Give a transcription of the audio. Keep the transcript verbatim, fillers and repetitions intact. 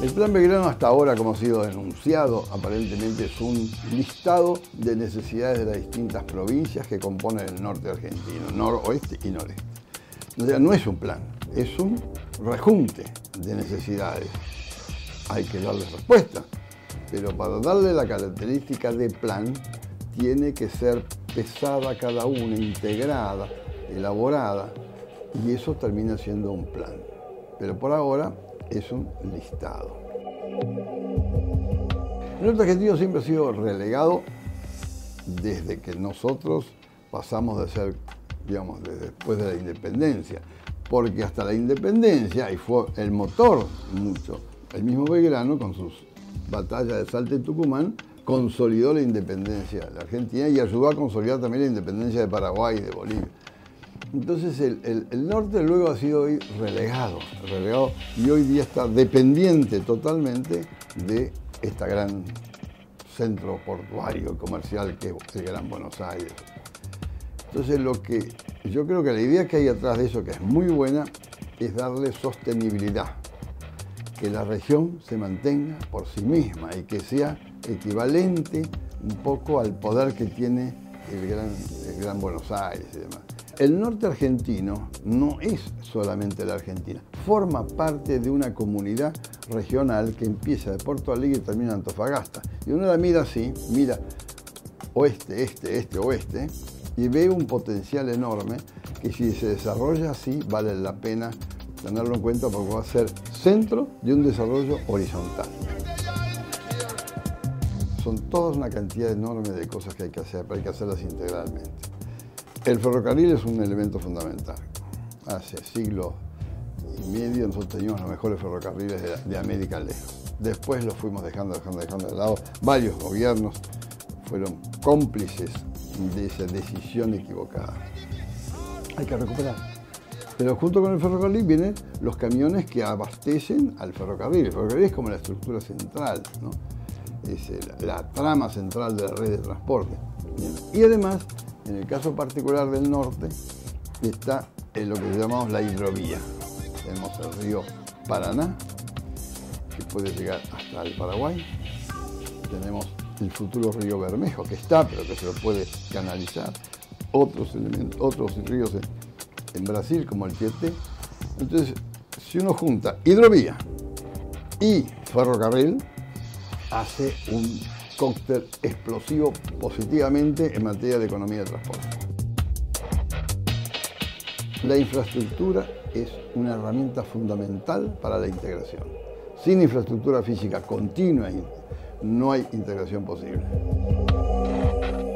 El Plan Belgrano hasta ahora, como ha sido denunciado, aparentemente es un listado de necesidades de las distintas provincias que componen el norte argentino, noroeste y noreste. O sea, no es un plan, es un rejunte de necesidades. Hay que darle respuesta, pero para darle la característica de plan, tiene que ser pesada cada una, integrada, elaborada, y eso termina siendo un plan. Pero por ahora es un listado. El norte argentino siempre ha sido relegado desde que nosotros pasamos de ser, digamos, desde después de la independencia, porque hasta la independencia, y fue el motor mucho, el mismo Belgrano con sus batallas de Salta y Tucumán, consolidó la independencia de la Argentina y ayudó a consolidar también la independencia de Paraguay y de Bolivia. Entonces el, el, el norte luego ha sido hoy relegado, relegado y hoy día está dependiente totalmente de este gran centro portuario y comercial que es el Gran Buenos Aires. Entonces lo que yo creo que la idea que hay atrás de eso, que es muy buena, es darle sostenibilidad, que la región se mantenga por sí misma y que sea equivalente un poco al poder que tiene el Gran, el Gran Buenos Aires y demás. El norte argentino no es solamente la Argentina, forma parte de una comunidad regional que empieza de Porto Alegre y termina en Antofagasta. Y uno la mira así, mira oeste, este, este, oeste, y ve un potencial enorme que si se desarrolla así vale la pena tenerlo en cuenta porque va a ser centro de un desarrollo horizontal. Son toda una cantidad enorme de cosas que hay que hacer, pero hay que hacerlas integralmente. El ferrocarril es un elemento fundamental. Hace siglo y medio nosotros teníamos los mejores ferrocarriles de, de América lejos. Después los fuimos dejando, dejando, dejando de lado. Varios gobiernos fueron cómplices de esa decisión equivocada. Hay que recuperar. Pero junto con el ferrocarril vienen los camiones que abastecen al ferrocarril. El ferrocarril es como la estructura central, ¿no? Es la, la trama central de la red de transporte. Bien. Y además, en el caso particular del norte, está en lo que llamamos la hidrovía. Tenemos el río Paraná, que puede llegar hasta el Paraguay. Tenemos el futuro río Bermejo, que está, pero que se lo puede canalizar. Otros, elementos, otros ríos en, en Brasil, como el Tietê. Entonces, si uno junta hidrovía y ferrocarril, hace un cóctel explosivo positivamente en materia de economía de transporte. La infraestructura es una herramienta fundamental para la integración. Sin infraestructura física continua no hay integración posible.